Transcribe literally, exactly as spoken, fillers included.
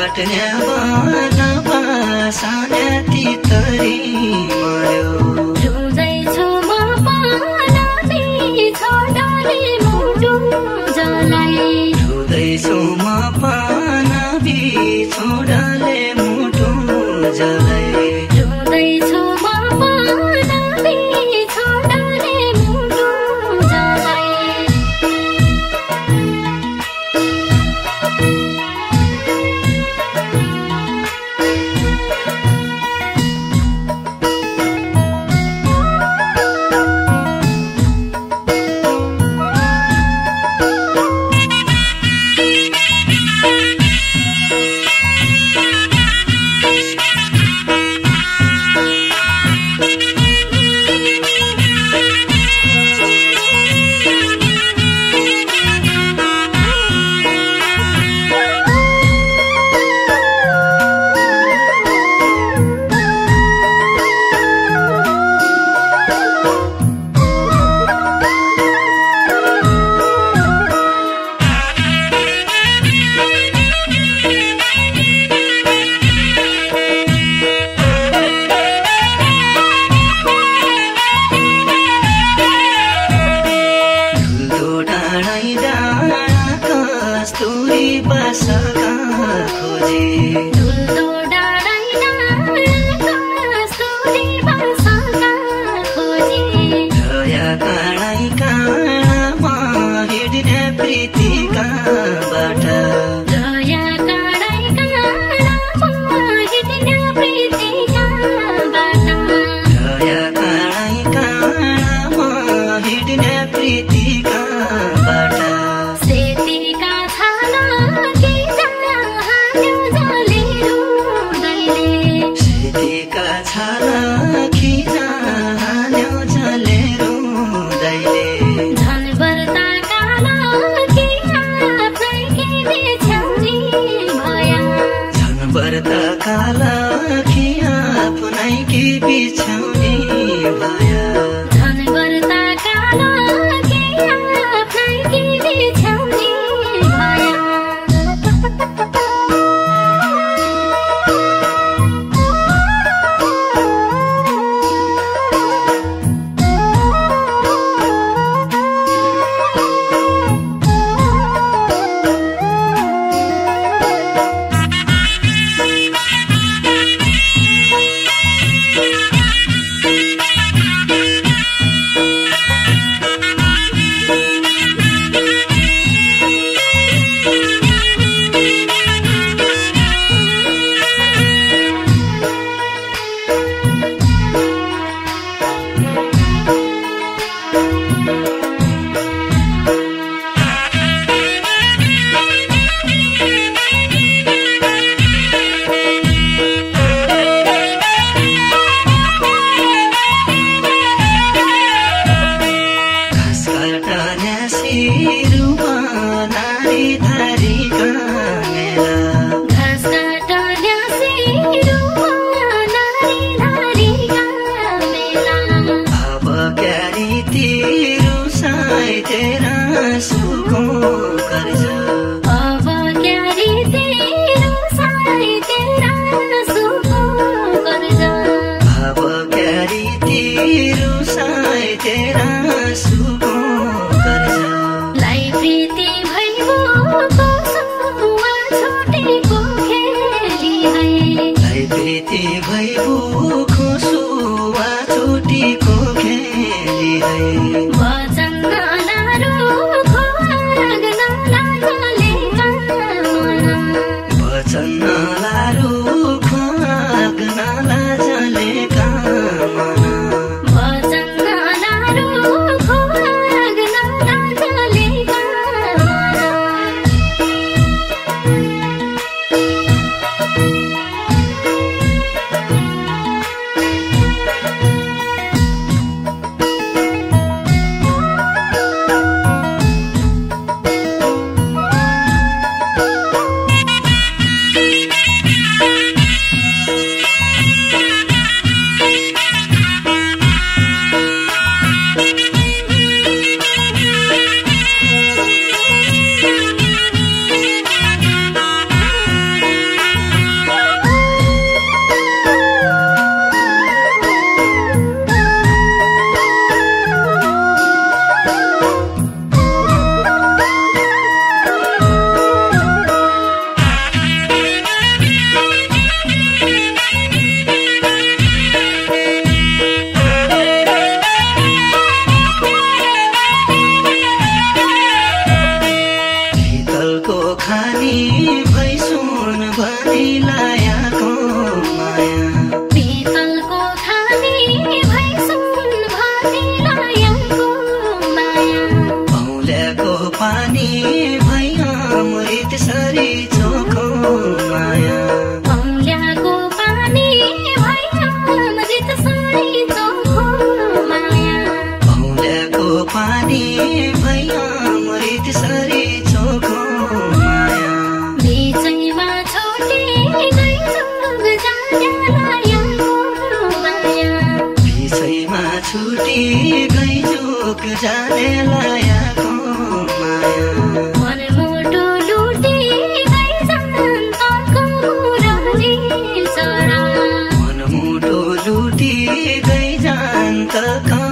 काट्ने बन पासाने तितरी मर्यो रुँदैछु म पानी छोडले मुटु जलाई रुँदैछु म पानी छोडले मुटु जलाई रुँदैछु म पानी छोडले मुटु जलाई कस्तुरी बसका खोजे दुल्दो डाँडै डाँडा कस्तुरी बसका खोजे दया काँडै काँडामा हिँड्ने प्रीतिका बाटा दया काँडै काँडामा हिँड्ने प्रीतिका बाटा दया काँडै काँडामा हिँड्ने प्रीतिका बाटा सेतीका छाला खिचाल्यो जले रुँदैले सेतीका छाला खिचाल्यो जले रुँदैले झन् बर्ता काला कि आफ्नै कि बिछ्यौरी भया झन् बर्ता काला कि आफ्नै कि बिछ्यौरी भया झन् बर्ता काला कि आफ्नै कि बिछ्यौरी भया घाँस काट्ने सिरुमा नारी धारीका मेला अब क्यारी तिरु साई तेरा सुको कर्ज अब क्यारी तेरो साई तेरा सुको कर्ज अब क्यारी तिरु साई तेरा सुको कर्ज लाई प्रीति भइबोको सुवा छुटेको खेली है लाई प्रीति भइबोको सुवा छुटेको खेली है वचन नलारो खोग नलागले मन वचन नलारो खोग नलाजले कामना वचन नलारो खोग नलागले मन पानी भई सुन भनी लायाको माया पितलको खानी भई सुन भनी लायाको माया औल्याको पानी भई अमृत सरी चोखो माया औल्याको पानी भई अमृत सरी चोखो माया औल्याको पानी भई अमृत सरी चोखो माया बिचैमा छोटी गई जोग जाने लायाको माया बिचैमा छुटी गई जोग जाने लायाको माया मनमुटु लुटी गई जान्तको मुरली चरा मनमुटो लुटी गई जान्तको